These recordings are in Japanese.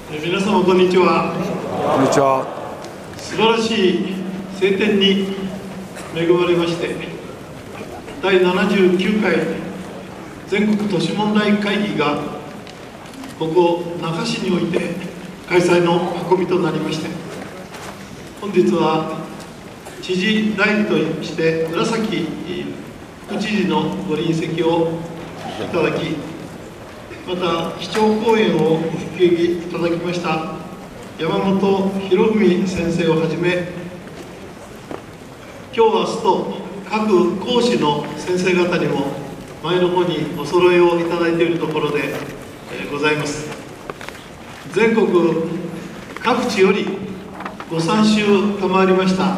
皆様こんにちは。 こんにちは。 素晴らしい晴天に恵まれまして、第79回全国都市問題会議がここ那覇市において開催の運びとなりまして、本日は知事代理として村崎副知事のご臨席をいただき、また基調講演をお引きいただきました山本博文先生をはじめ、今日明日と各講師の先生方にも前の方にお揃いをいただいているところでございます。全国各地よりご参集賜りました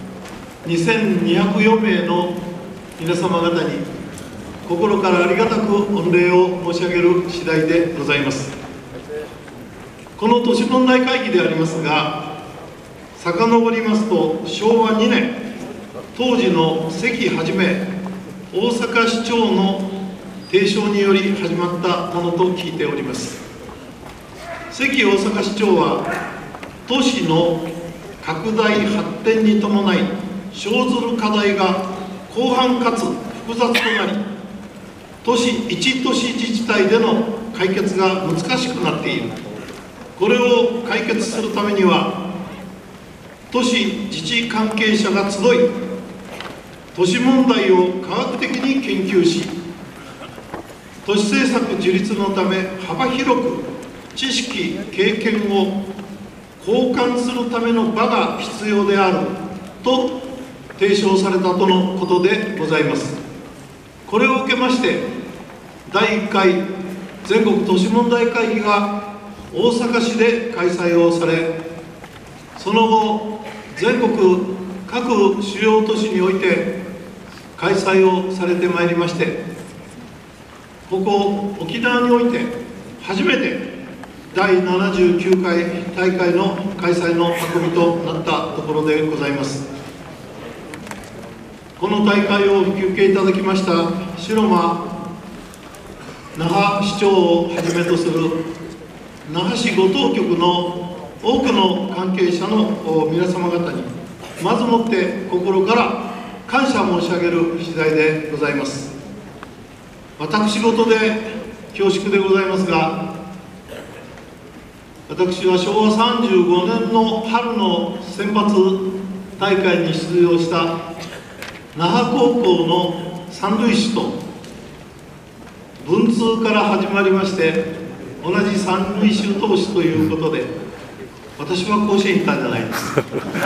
2204名の皆様方に心からありがたく御礼を申し上げる次第でございます。この都市問題会議でありますが、遡りますと昭和2年、当時の関はじめ大阪市長の提唱により始まったものと聞いております。関大阪市長は、都市の拡大発展に伴い生ずる課題が広範かつ複雑となり、一都市自治体での解決が難しくなっている。これを解決するためには、都市自治関係者が集い、都市問題を科学的に研究し、都市政策樹立のため幅広く知識・経験を交換するための場が必要であると提唱されたとのことでございます。これを受けまして、第1回全国都市問題会議が大阪市で開催をされ、その後全国各主要都市において開催をされてまいりまして、ここ沖縄において初めて第79回大会の開催の運びとなったところでございます。この大会をお引き受けいただきました城間那覇市長をはじめとする那覇市ご当局の多くの関係者の皆様方にまずもって心から感謝申し上げる次第でございます。私事で恐縮でございますが、私は昭和35年の春の選抜大会に出場した那覇高校の三塁手と文通から始まりまして、同じ三塁手投手ということで、私は甲子園行ったんじゃないです。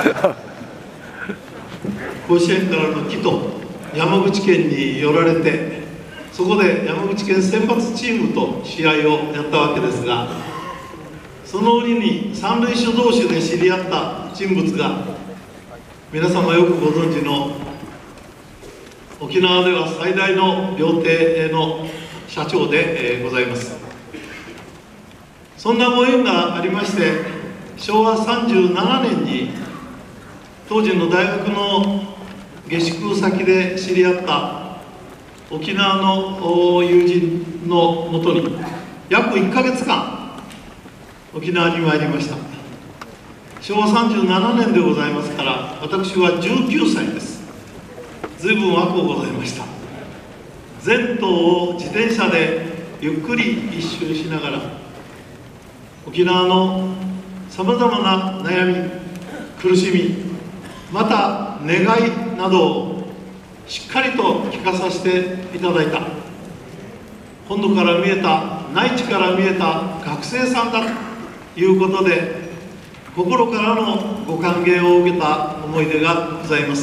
甲子園からの木と山口県に寄られて、そこで山口県選抜チームと試合をやったわけですが、その折に三塁手同士で知り合った人物が、皆様よくご存知の沖縄では最大の料亭の社長でございます。そんなご縁がありまして、昭和37年に当時の大学の下宿先で知り合った沖縄の友人のもとに約1ヶ月間沖縄に参りました。昭和37年でございますから、私は19歳です。随分若くございました。全島を自転車でゆっくり一周しながら、沖縄のさまざまな悩み、苦しみ、また願いなどをしっかりと聞かさせていただいた。本土から見えた、内地から見えた学生さんだということで、心からのご歓迎を受けた思い出がございます。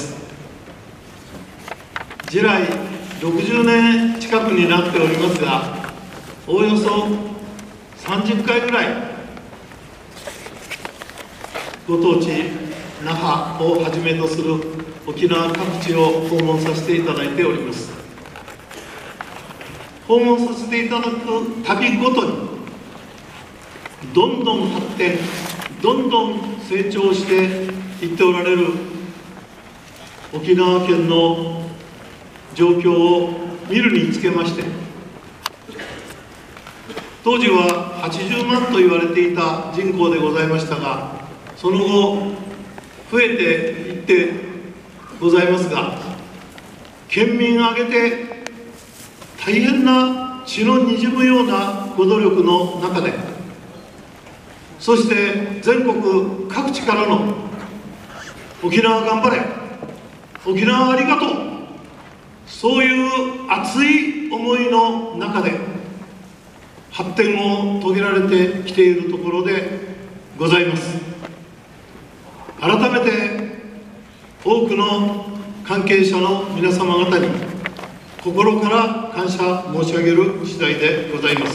地来60年近くになっておりますが、おおよそ30回ぐらいご当地那覇をはじめとする沖縄各地を訪問させていただいております。訪問させていただく旅ごとにどんどん発展、どんどん成長していっておられる沖縄県の状況を見るにつけまして、 当時は80万と言われていた人口でございましたが、その後増えていってございますが、県民挙げて大変な血のにじむようなご努力の中で、そして全国各地からの沖縄頑張れ、沖縄ありがとう、そういう熱い思いの中で発展を遂げられてきているところでございます。改めて多くの関係者の皆様方に心から感謝申し上げる次第でございます。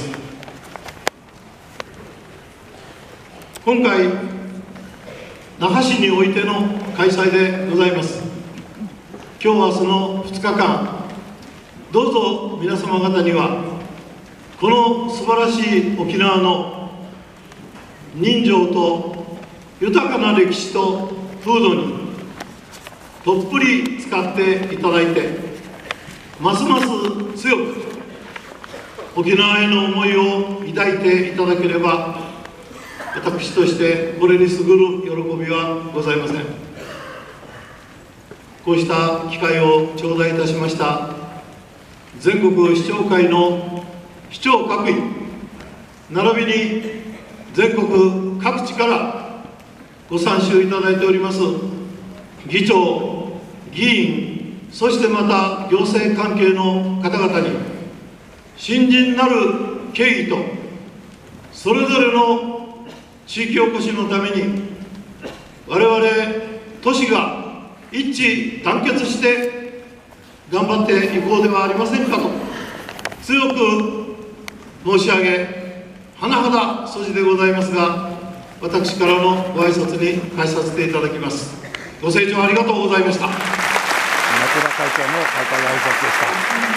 今回那覇市においての開催でございます。今日明日の2日間、どうぞ皆様方にはこの素晴らしい沖縄の人情と豊かな歴史と風土にどっぷり使っていただいて、ますます強く沖縄への思いを抱いていただければ、私としてこれにすぐる喜びはございません。こうした機会を頂戴いたしました全国市長会の市長各位、並びに全国各地からご参集いただいております議長、議員、そしてまた行政関係の方々に新人なる敬意と、それぞれの地域おこしのために我々都市が一致団結して頑張っていこうではありませんかと強く申し上げ、甚だ筋でございますが、私からのご挨拶に返させていただきます。ご清聴ありがとうございました。 松田会長の開会挨拶でした。